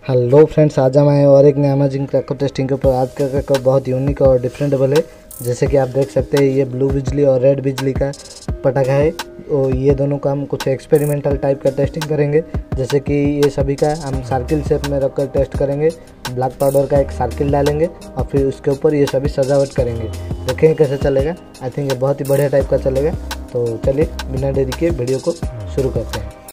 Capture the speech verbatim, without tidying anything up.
Hello friends, आज हम आए और एक नया अमेजिंग क्रैकर टेस्टिंग के ऊपर। आज का क्रैकर बहुत यूनिक और डिफरेंटेबल है। जैसे कि आप देख सकते हैं, ये ब्लू बिजली और रेड बिजली का पटाखा है। तो ये दोनों का हम कुछ एक्सपेरिमेंटल टाइप का टेस्टिंग करेंगे। जैसे कि ये सभी का हम सर्किल शेप में रखकर टेस्ट करेंगे। ब्लैक पाउडर का एक सर्किल डालेंगे और फिर उसके ऊपर ये सभी सजावट करेंगे। देखेंगे कैसे चलेगा। आई थिंक ये बहुत ही बढ़िया टाइप का चलेगा। तो चलिए बिना देरी के वीडियो को शुरू करते हैं।